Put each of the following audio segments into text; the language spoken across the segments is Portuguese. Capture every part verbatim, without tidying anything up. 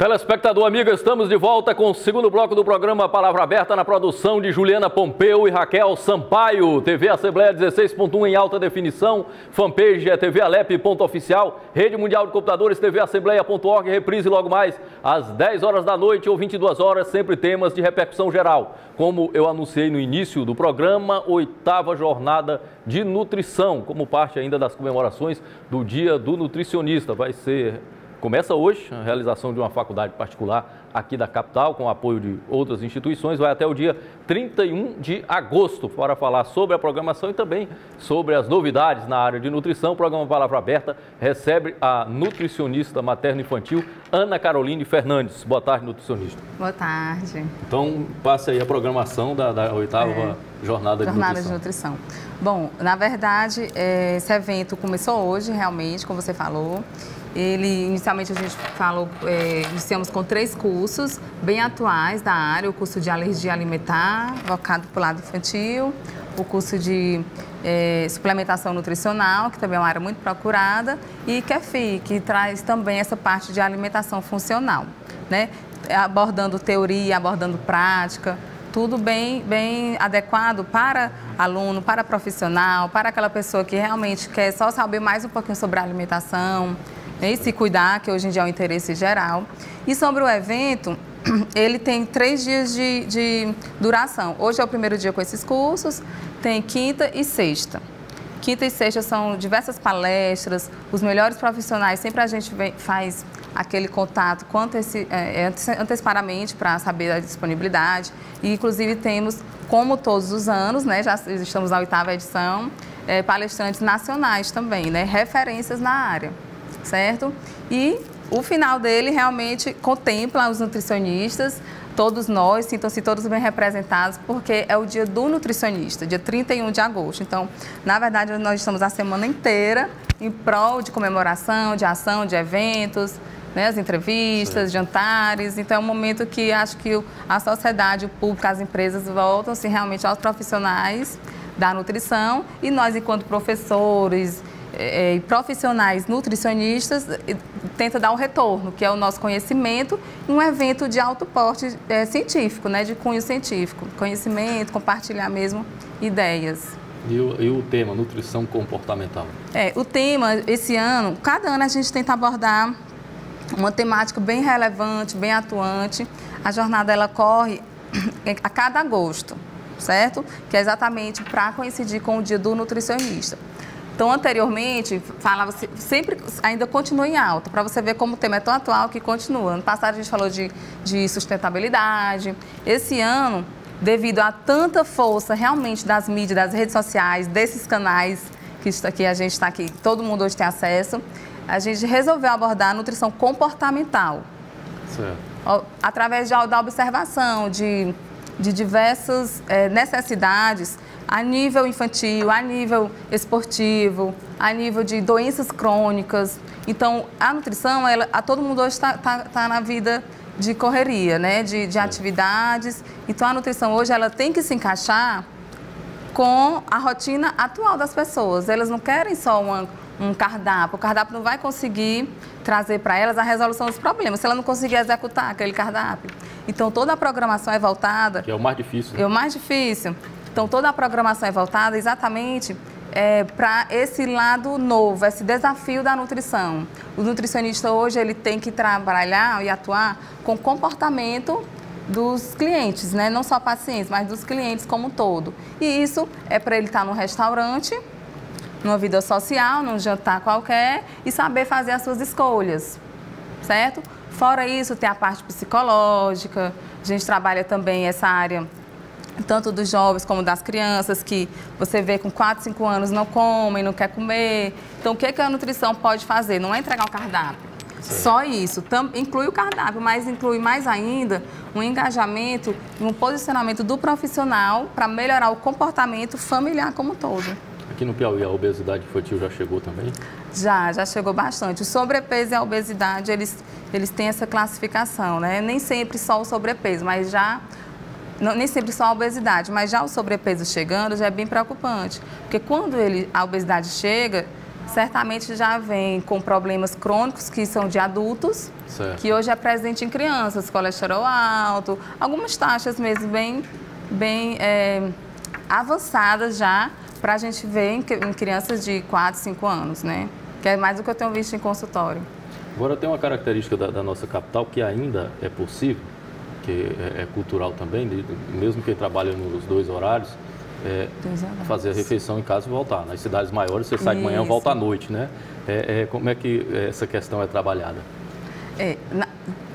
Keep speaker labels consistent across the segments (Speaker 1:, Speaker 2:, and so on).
Speaker 1: Telespectador amigo, estamos de volta com o segundo bloco do programa Palavra Aberta, na produção de Juliana Pompeu e Raquel Sampaio. T V Assembleia dezesseis ponto um em alta definição, fanpage é T V Alep ponto oficial, Rede Mundial de Computadores, T V Assembleia ponto org, reprise logo mais às dez horas da noite ou vinte e duas horas, sempre temas de repercussão geral. Como eu anunciei no início do programa, oitava jornada de nutrição, como parte ainda das comemorações do Dia do Nutricionista. Vai ser... Começa hoje a realização de uma faculdade particular aqui da capital, com o apoio de outras instituições, vai até o dia trinta e um de agosto, para falar sobre a programação e também sobre as novidades na área de nutrição. O programa Palavra Aberta recebe a nutricionista materno-infantil Ana Caroline Fernandes. Boa tarde, nutricionista.
Speaker 2: Boa tarde.
Speaker 1: Então, passe aí a programação da, da oitava é, jornada,
Speaker 2: jornada
Speaker 1: de, nutrição.
Speaker 2: de nutrição. Bom, na verdade, esse evento começou hoje, realmente, como você falou. Ele, inicialmente, a gente falou, é, iniciamos com três cursos bem atuais da área, o curso de alergia alimentar, focado para o lado infantil, o curso de é, suplementação nutricional, que também é uma área muito procurada, e Q F I, que traz também essa parte de alimentação funcional, né? Abordando teoria, abordando prática, tudo bem, bem adequado para aluno, para profissional, para aquela pessoa que realmente quer só saber mais um pouquinho sobre a alimentação, e se cuidar, que hoje em dia é um interesse geral. E sobre o evento, ele tem três dias de, de duração. Hoje é o primeiro dia com esses cursos, tem quinta e sexta. Quinta e sexta são diversas palestras, os melhores profissionais, sempre a gente vem, faz aquele contato com anteci, é, antecipadamente para saber a disponibilidade. E, inclusive, temos, como todos os anos, né, já estamos na oitava edição, é, palestrantes nacionais também, né, referências na área. Certo? E o final dele realmente contempla os nutricionistas, todos nós, sintam-se todos bem representados, porque é o dia do nutricionista, dia trinta e um de agosto. Então, na verdade, nós estamos a semana inteira em prol de comemoração, de ação, de eventos, né, as entrevistas, Sim. jantares. Então, é um momento que acho que a sociedade, o público, as empresas voltam-se realmente aos profissionais da nutrição e nós, enquanto professores e profissionais nutricionistas, tenta dar um retorno, que é o nosso conhecimento, em um evento de alto porte é, científico, né, de cunho científico, conhecimento, compartilhar mesmo ideias.
Speaker 1: E o, e o tema, nutrição comportamental? É,
Speaker 2: o tema, esse ano, cada ano a gente tenta abordar uma temática bem relevante, bem atuante. A jornada, ela corre a cada agosto, certo? Que é exatamente para coincidir com o dia do nutricionista. Então, anteriormente, falava sempre, ainda continua em alta, para você ver como o tema é tão atual que continua. Ano passado a gente falou de, de sustentabilidade. Esse ano, devido a tanta força realmente das mídias, das redes sociais, desses canais que, que a gente está aqui, todo mundo hoje tem acesso, a gente resolveu abordar a nutrição comportamental. Certo. Através de, da observação de, de diversas é, necessidades a nível infantil, a nível esportivo, a nível de doenças crônicas. Então, a nutrição, ela, a todo mundo hoje está tá, tá na vida de correria, né? de, de atividades. Então, a nutrição hoje ela tem que se encaixar com a rotina atual das pessoas. Elas não querem só uma, um cardápio. O cardápio não vai conseguir trazer para elas a resolução dos problemas, se ela não conseguir executar aquele cardápio. Então, toda a programação é voltada...
Speaker 1: Que é o mais difícil. Né?
Speaker 2: É o mais difícil. Então, toda a programação é voltada exatamente é, para esse lado novo, esse desafio da nutrição. O nutricionista hoje ele tem que trabalhar e atuar com o comportamento dos clientes, né? Não só pacientes, mas dos clientes como um todo. E isso é para ele estar no restaurante, numa vida social, num jantar qualquer e saber fazer as suas escolhas, certo? Fora isso, tem a parte psicológica, a gente trabalha também essa área tanto dos jovens como das crianças, que você vê com quatro, cinco anos não comem, não quer comer. Então, o que, que a nutrição pode fazer? Não é entregar o cardápio. Sim. Só isso. Tam, inclui o cardápio, mas inclui mais ainda um engajamento e um posicionamento do profissional para melhorar o comportamento familiar como um todo.
Speaker 1: Aqui no Piauí, a obesidade infantil já chegou também?
Speaker 2: Já, já chegou bastante. O sobrepeso e a obesidade, eles, eles têm essa classificação, né? Nem sempre só o sobrepeso, mas já... Não, nem sempre só a obesidade, mas já o sobrepeso chegando já é bem preocupante. Porque quando ele, a obesidade chega, certamente já vem com problemas crônicos que são de adultos, certo. Que hoje é presente em crianças, colesterol alto, algumas taxas mesmo bem, bem é, avançadas já, para a gente ver em, em crianças de quatro, cinco anos, né? Que é mais do que eu tenho visto em consultório.
Speaker 1: Agora tem uma característica da, da nossa capital que ainda é possível, que é, é cultural também, de, mesmo quem trabalha nos dois horários, é, fazer a refeição em casa e voltar. Nas cidades maiores você sai de manhã e volta à noite, né? É, é, como é que essa questão é trabalhada?
Speaker 2: É, na,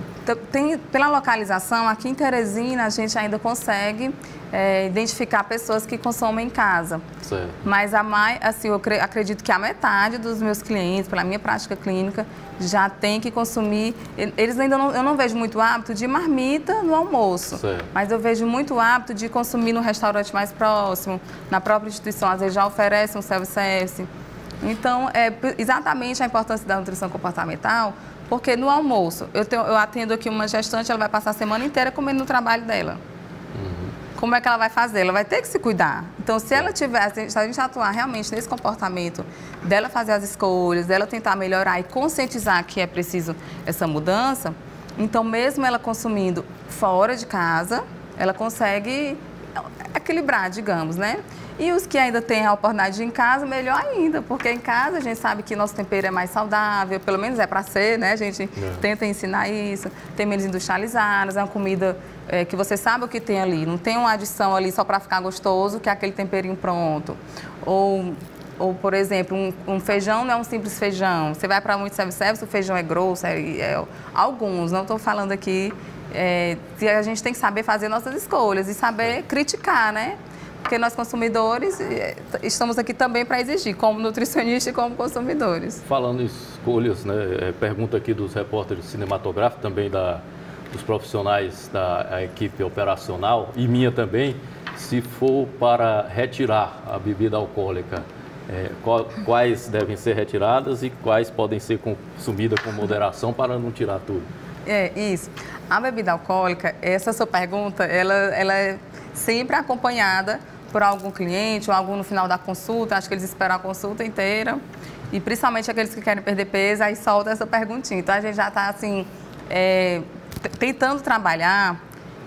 Speaker 2: tem, pela localização, aqui em Teresina a gente ainda consegue é, identificar pessoas que consomem em casa.
Speaker 1: Certo.
Speaker 2: Mas a mais, assim, eu acredito que a metade dos meus clientes, pela minha prática clínica, já tem que consumir. Eles ainda não, eu não vejo muito hábito de marmita no almoço, certo. Mas eu vejo muito hábito de consumir no restaurante mais próximo, na própria instituição, às vezes já oferece um self-service. Então, é exatamente a importância da nutrição comportamental, porque no almoço, eu, tenho, eu atendo aqui uma gestante, ela vai passar a semana inteira comendo no trabalho dela. Uhum. Como é que ela vai fazer? Ela vai ter que se cuidar. Então, se ela tiver, se a gente atuar realmente nesse comportamento dela fazer as escolhas, dela tentar melhorar e conscientizar que é preciso essa mudança, então, mesmo ela consumindo fora de casa, ela consegue equilibrar, digamos, né? E os que ainda têm a oportunidade de ir em casa, melhor ainda, porque em casa a gente sabe que nosso tempero é mais saudável, pelo menos é para ser, né? A gente é. tenta ensinar isso, tem menos industrializados, é uma comida é, que você sabe o que tem ali, não tem uma adição ali só para ficar gostoso, que é aquele temperinho pronto. Ou, ou por exemplo, um, um feijão não é um simples feijão, você vai para muito self-service, o feijão é grosso, é, é, alguns, não estou falando aqui, é, a gente tem que saber fazer nossas escolhas e saber criticar, né? Porque nós consumidores estamos aqui também para exigir, como nutricionistas e como consumidores.
Speaker 1: Falando em escolhas, né, pergunta aqui dos repórteres cinematográficos, também da, dos profissionais da equipe operacional e minha também, se for para retirar a bebida alcoólica, é, quais devem ser retiradas e quais podem ser consumidas com moderação para não tirar tudo?
Speaker 2: É, isso. A bebida alcoólica, essa sua pergunta, ela, ela é sempre acompanhada por algum cliente ou algum no final da consulta, acho que eles esperam a consulta inteira, e principalmente aqueles que querem perder peso, aí solta essa perguntinha. Então, a gente já está, assim, é, tentando trabalhar,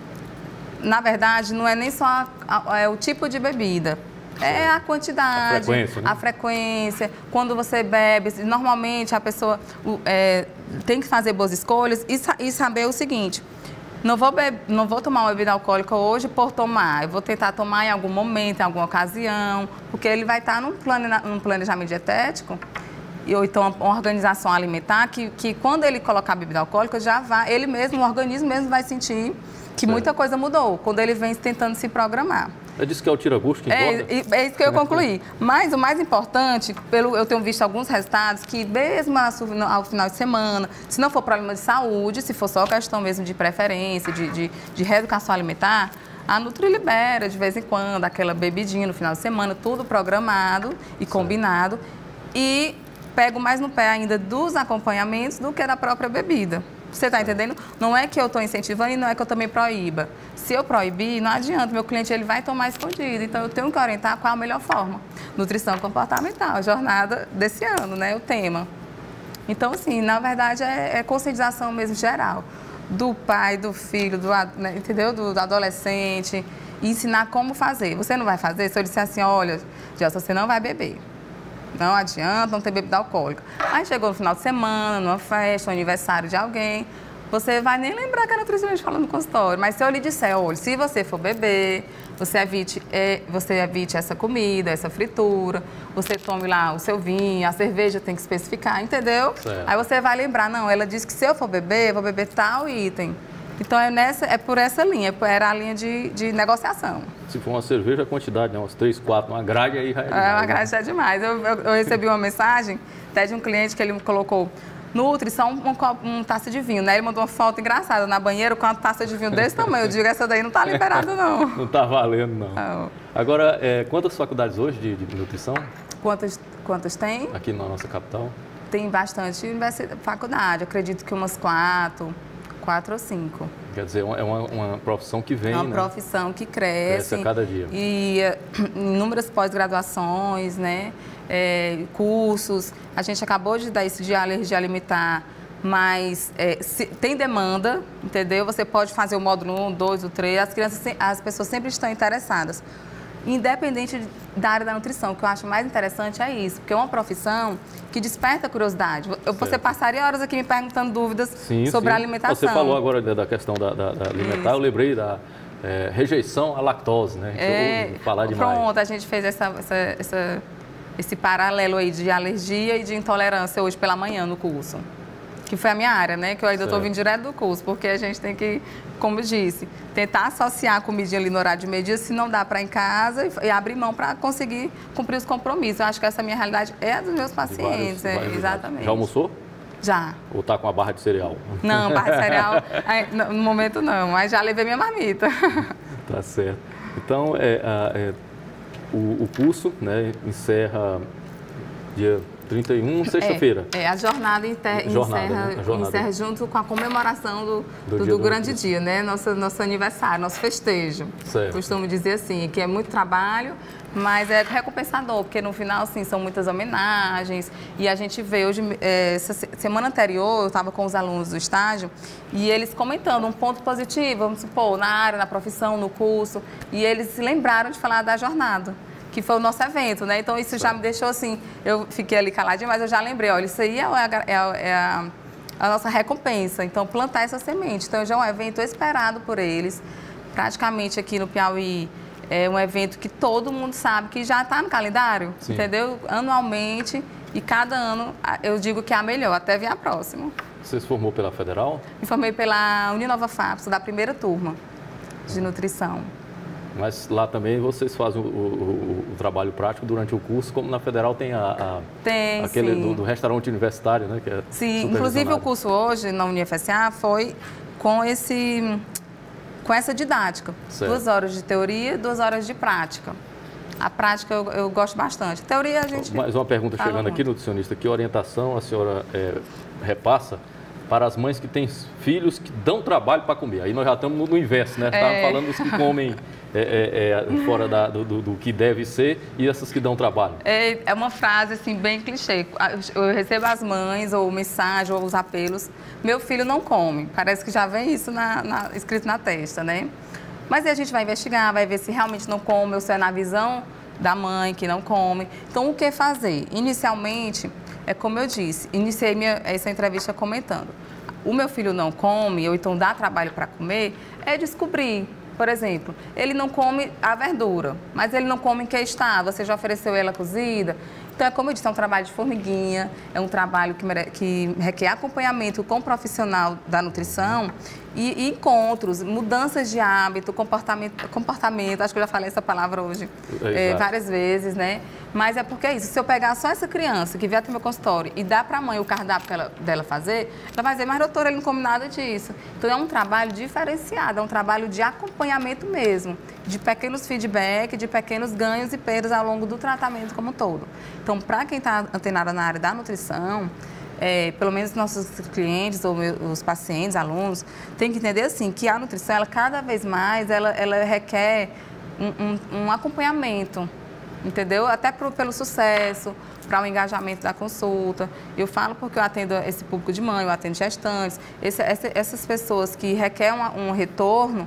Speaker 2: na verdade, não é nem só a, a, é o tipo de bebida, é a quantidade,
Speaker 1: a frequência, né?
Speaker 2: a frequência, quando você bebe, normalmente a pessoa é, tem que fazer boas escolhas e, e saber o seguinte, não vou, beber, não vou tomar uma bebida alcoólica hoje por tomar, eu vou tentar tomar em algum momento, em alguma ocasião, porque ele vai estar num, plane, num planejamento dietético, ou então uma organização alimentar, que, que quando ele colocar a bebida alcoólica, já vai, ele mesmo, o organismo mesmo vai sentir que certo. Muita coisa mudou, quando ele vem tentando se programar.
Speaker 1: Eu disse que é o tira-gosto que
Speaker 2: é, é isso que eu concluí. Mas o mais importante, pelo, eu tenho visto alguns resultados, que mesmo ao final de semana, se não for problema de saúde, se for só questão mesmo de preferência, de, de, de reeducação alimentar, a Nutri libera de vez em quando aquela bebidinha no final de semana, tudo programado e combinado. E pego mais no pé ainda dos acompanhamentos do que da própria bebida. Você está entendendo? Não é que eu estou incentivando e não é que eu também proíba. Se eu proibir, não adianta, meu cliente ele vai tomar escondido. Então, eu tenho que orientar qual a melhor forma. Nutrição comportamental, a jornada desse ano, né? O tema. Então, assim, na verdade, é, é conscientização mesmo geral. Do pai, do filho, do, né, entendeu? Do, do adolescente. E ensinar como fazer. Você não vai fazer? Se eu disser assim, olha, Gelson, você não vai beber. Não adianta, não ter bebida alcoólica. Aí chegou no final de semana, numa festa, um aniversário de alguém, você vai nem lembrar que a nutricionista falando no consultório. Mas se eu lhe disser, olha, se você for beber, você evite, é, você evite essa comida, essa fritura, você tome lá o seu vinho, a cerveja tem que especificar, entendeu? Certo. Aí você vai lembrar, não, ela disse que se eu for beber, eu vou beber tal item. Então, é, nessa, é por essa linha, era a linha de, de negociação.
Speaker 1: Se for uma cerveja, a quantidade, né? Umas três, quatro, uma grade aí já é demais.
Speaker 2: É, uma grade já é demais. Eu, eu, eu recebi uma mensagem até de um cliente que ele colocou Nutri, só um, um, um taça de vinho, né? Ele mandou uma foto engraçada na banheira com uma taça de vinho desse tamanho. Eu digo, essa daí não está liberada, não.
Speaker 1: Não está valendo, não. não. Agora, é, quantas faculdades hoje de, de nutrição?
Speaker 2: Quantas, quantas tem?
Speaker 1: Aqui na nossa capital?
Speaker 2: Tem bastante faculdade, acredito que umas quatro. Quatro ou cinco.
Speaker 1: Quer dizer, é uma, uma profissão que vem,
Speaker 2: É uma
Speaker 1: né?
Speaker 2: profissão que cresce.
Speaker 1: Cresce a cada dia.
Speaker 2: E inúmeras pós-graduações, né? É, cursos. A gente acabou de dar isso de alergia alimentar, mas é, se, tem demanda, entendeu? Você pode fazer o módulo um, dois, o três. As crianças, as pessoas sempre estão interessadas. Independente da área da nutrição, o que eu acho mais interessante é isso, porque é uma profissão que desperta curiosidade. Eu, você passaria horas aqui me perguntando dúvidas sim, sobre sim. a alimentação.
Speaker 1: Você falou agora da questão da, da, da alimentar, isso. Eu lembrei da é, rejeição à lactose, né?
Speaker 2: É,
Speaker 1: eu vou falar demais.
Speaker 2: Pronto, a gente fez essa, essa, essa, esse paralelo aí de alergia e de intolerância hoje pela manhã no curso. Que foi a minha área, né? Que eu ainda estou vindo direto do curso, porque a gente tem que, como eu disse, tentar associar a comidinha ali no horário de meio-dia, se não dá para ir em casa, e, e abrir mão para conseguir cumprir os compromissos. Eu acho que essa minha realidade é a dos meus pacientes, vários, é, vários exatamente.
Speaker 1: Já almoçou?
Speaker 2: Já.
Speaker 1: Ou está com a barra de cereal?
Speaker 2: Não, barra de cereal, no momento não, mas já levei minha marmita.
Speaker 1: Tá certo. Então, é, é, o, o curso, né, encerra dia trinta e um, sexta-feira.
Speaker 2: É, é, a jornada, inter, jornada, encerra, né? a jornada encerra junto com a comemoração do, do, do, dia do grande do... dia, né? Nosso, nosso aniversário, nosso festejo. Certo. Costumo dizer assim, que é muito trabalho, mas é recompensador, porque no final, assim, são muitas homenagens. E a gente vê hoje, é, essa semana anterior, eu estava com os alunos do estágio, e eles comentando um ponto positivo, vamos supor, na área, na profissão, no curso, e eles se lembraram de falar da jornada, que foi o nosso evento, né? Então, isso já me deixou assim, eu fiquei ali caladinha, mas eu já lembrei, olha, isso aí é a, é a, é a, a nossa recompensa, então, plantar essa semente. Então, já é um evento esperado por eles, praticamente aqui no Piauí, é um evento que todo mundo sabe que já está no calendário, sim, entendeu? Anualmente, e cada ano eu digo que é a melhor, até vir a próxima.
Speaker 1: Você se formou pela Federal?
Speaker 2: Me formei pela Uninova FAPS, da primeira turma de nutrição.
Speaker 1: Mas lá também vocês fazem o, o, o trabalho prático durante o curso, como na Federal tem, a, a tem aquele do, do restaurante universitário, né? Que é
Speaker 2: sim, inclusive o curso hoje na U N I F S A foi com, esse, com essa didática. Certo. Duas horas de teoria, duas horas de prática. A prática eu, eu gosto bastante. Teoria a gente...
Speaker 1: Mais uma pergunta chegando muito. Aqui, nutricionista. Que orientação a senhora é, repassa para as mães que têm filhos que dão trabalho para comer? Aí nós já estamos no, no inverso, né? Estamos é... falando dos que comem é, é, é, fora da, do, do que deve ser e essas que dão trabalho.
Speaker 2: É, é uma frase assim bem clichê. Eu recebo as mães, ou mensagem, ou os apelos. Meu filho não come. Parece que já vem isso na, na, escrito na testa, né? Mas aí a gente vai investigar, vai ver se realmente não come ou se é na visão da mãe que não come. Então, o que fazer? Inicialmente, é como eu disse, iniciei minha, essa entrevista comentando. O meu filho não come, ou então dá trabalho para comer, é descobrir. Por exemplo, ele não come a verdura, mas ele não come em que está. Você já ofereceu ela cozida? Então, é como eu disse, é um trabalho de formiguinha, é um trabalho que, mere... que requer acompanhamento com o profissional da nutrição e, e encontros, mudanças de hábito, comportamento, comportamento, acho que eu já falei essa palavra hoje é, várias vezes, né? Mas é porque é isso, se eu pegar só essa criança que vier até o meu consultório e dar para a mãe o cardápio que ela, dela fazer, ela vai dizer, mas doutora, ele não come nada disso. Então, é um trabalho diferenciado, é um trabalho de acompanhamento mesmo, de pequenos feedback, de pequenos ganhos e perdas ao longo do tratamento como um todo. Então, para quem está antenado na área da nutrição, é, pelo menos nossos clientes ou meus, os pacientes, alunos, tem que entender assim, que a nutrição, ela cada vez mais, ela, ela requer um, um, um acompanhamento, entendeu? Até pro, pelo sucesso, para o engajamento da consulta. Eu falo porque eu atendo esse público de mãe, eu atendo gestantes, esse, esse, essas pessoas que requerem um, um retorno,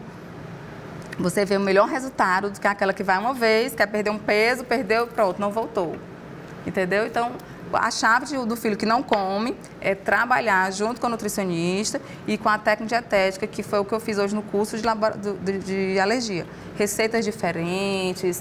Speaker 2: você vê o melhor resultado do que aquela que vai uma vez, quer perder um peso, perdeu, pronto, não voltou. Entendeu? Então, a chave de, do filho que não come é trabalhar junto com o nutricionista e com a técnica dietética, que foi o que eu fiz hoje no curso de, de, de alergia. Receitas diferentes,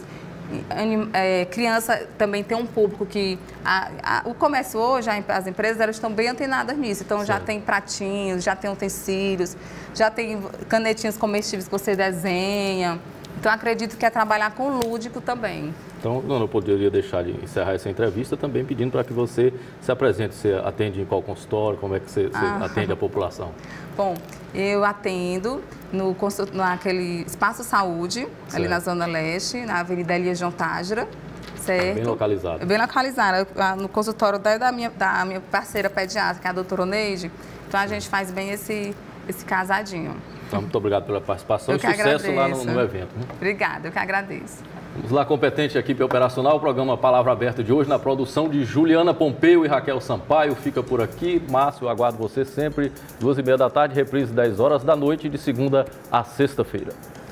Speaker 2: é, criança também tem um público que... A, a, o comércio hoje, as empresas, elas estão bem antenadas nisso. Então, já tem pratinhos, já tem utensílios, já tem canetinhas comestíveis que você desenha. Então, acredito que é trabalhar com o lúdico também.
Speaker 1: Então, eu não poderia deixar de encerrar essa entrevista também pedindo para que você se apresente. Você atende em qual consultório? Como é que você, ah. você atende a população?
Speaker 2: Bom, eu atendo no, naquele Espaço Saúde, certo, ali na Zona Leste, na Avenida Elias João Tágira, certo?
Speaker 1: Bem localizado.
Speaker 2: Bem localizado, no consultório da minha, da minha parceira pediatra, que é a doutora Oneide. Então, a gente faz bem esse... esse casadinho.
Speaker 1: Então, muito obrigado pela participação
Speaker 2: Eu
Speaker 1: e
Speaker 2: que
Speaker 1: sucesso
Speaker 2: agradeço.
Speaker 1: lá no, no evento.
Speaker 2: Obrigada, eu que agradeço.
Speaker 1: Vamos lá, competente equipe operacional, o programa Palavra Aberta de hoje na produção de Juliana Pompeu e Raquel Sampaio. Fica por aqui. Márcio, eu aguardo você sempre, duas e meia da tarde, reprise dez horas da noite, de segunda a sexta-feira.